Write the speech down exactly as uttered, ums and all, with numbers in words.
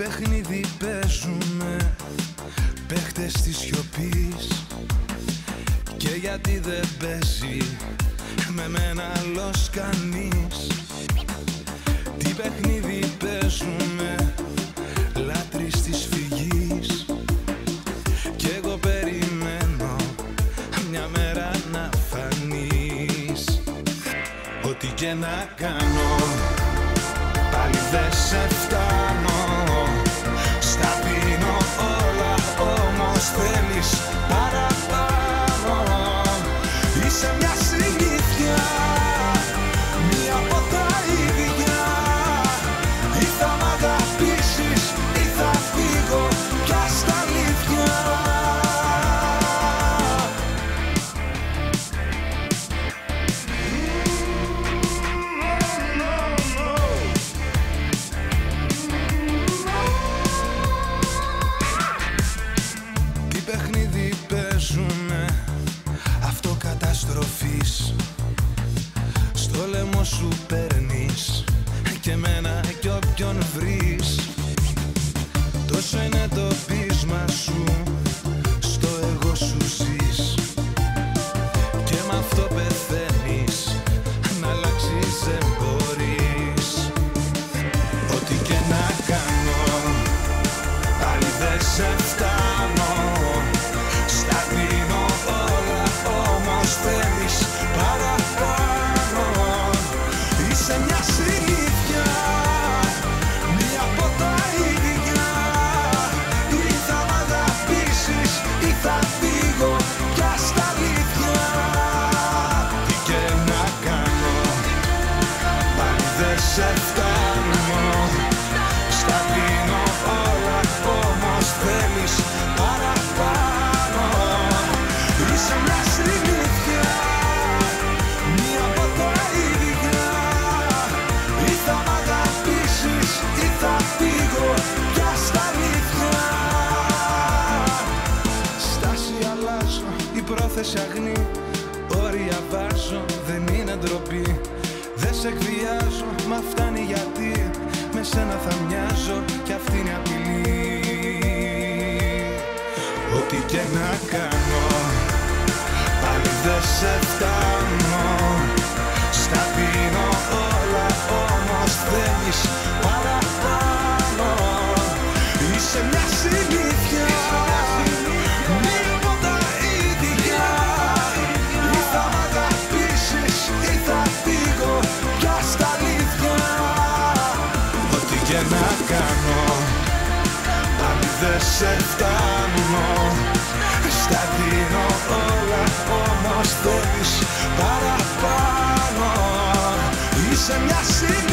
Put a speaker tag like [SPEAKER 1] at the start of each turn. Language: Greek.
[SPEAKER 1] παιχνίδι παίζουμε παίχτες της σιωπής, και γιατί δεν παίζει με μένα άλλος κανείς. Τι παιχνίδι παίζουμε, λάτρεις της φυγής, κι εγώ περιμένω μια μέρα να φανείς. Ό,τι και να κάνω πάλι δεν σε φτάνω. Στα δίνω όλα, όμως θέλεις παραπάνω. Είσαι μια συνήθεια, μία από τα ίδια. Ή θα μ' αγαπήσεις ή θα φύγω πια στα αλήθεια. Παιχνίδι παίζουμε αυτοκαταστροφής, στο λαιμό σου παίρνεις και εμένα κι όποιον βρεις. Τόσο είναι το πείσμα σου, στο εγώ σου ζεις, και μ' αυτό πεθαίνεις, να αλλάξεις δεν μπορείς. Ό,τι και να κάνω πάλι δεν σε φτάνω. Στα δίνω όλα, όμως θέλεις παραπάνω. Είσαι μια συνήθεια, μία από τα ίδια. Ή θα μ' αγαπήσεις ή θα φύγω πια στα αλήθεια. Τι και να κάνω πάλι δεν σε φτάνω. Στα δίνω όλα, όμως θέλεις παραπάνω. Είσαι μια συνήθεια, μία από τα ίδια. Ή θα μ' αγαπήσεις ή θα φύγω πια στα αλήθεια. Στάση αλλάζω, η πρόθεση αγνή. Όρια βάζω, δεν είναι ντροπή. Δεν σε εκβιάζω, μα φτάνει γιατί με σένα θα μοιάζω, κι αυτή είναι απειλή. Ό,τι και να κάνω πάλι δεν σε φτάνω. Στα δίνω όλα, όμως θέλεις παραπάνω. Είσαι μια συνήθεια, μία από τα ίδια. Ή θα μ' αγαπήσεις ή θα φύγω πια στα αλήθεια. Ό,τι και να κάνω πάλι δεν σε φτάνω. Στα δίνω όλα, όμως θέλεις παραπάνω. Είσαι μια συνήθεια.